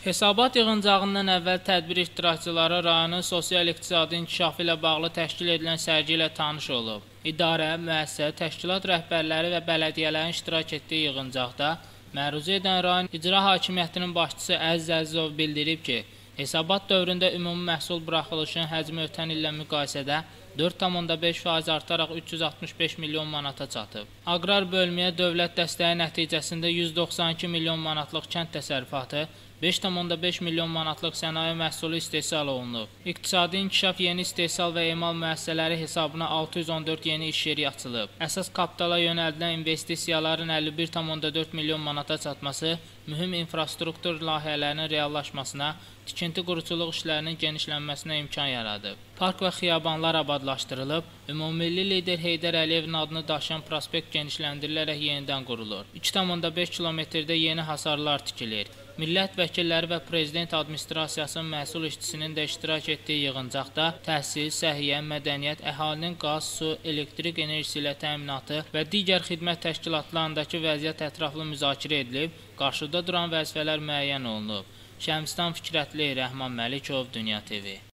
Hesabat yığıncağından əvvəl tədbir iştirakçıları rayonun sosial-iqtisadi inkişafı ilə bağlı təşkil edilən sərgi ilə tanış olub. İdarə, müəssisə, təşkilat rəhbərləri və bələdiyyələrin iştirak etdiyi yığıncaqda məruzə edən rayon icra hakimiyyətinin başçısı Əziz Əzizov bildirib ki, hesabat dövründə ümumi məhsul buraxılışının həcmi ötən illə müqayisədə 4,5% artaraq 365 milyon manata çatıb. Aqrar bölməyə dövlət dəstəyi nəticəsində 192 milyon manatlıq kənd təsərrüfatı, 5,5 milyon manatlıq sənaye məhsulu istehsal olunub. İqtisadi inkişaf yeni istehsal və emal müəssisələri hesabına 614 yeni iş yeri açılıb. Əsas kapitala yönəldilən investisiyaların 51,4 milyon manata çatması, mühüm infrastruktur layihələrinin reallaşmasına, tikinti-quruculuq işlərinin genişlənməsinə imkan yaradıb. Park və xiyabanlar abadlaşdırılıb, ümummilli lider Heydər Əliyevin adını daşıyan prospekt genişləndirilərək yenidən qurulur. 2,5 kilometrdə yeni hasarlar tikilir. Millət vəkilləri və prezident administrasiyasının məhsul işçisinin də iştirak etdiyi yığıncaqda təhsil, səhiyyə, mədəniyyət, əhalinin qaz, su, elektrik enerjisi ilə təminatı və digər xidmət təşkilatlarındakı vəziyyət ətraflı müzakirə edilib, qarşıda duran vəzifələr müəyyən olunub. Şəmsdən Fikrətli, Rəhman Məlikov, Dünya TV.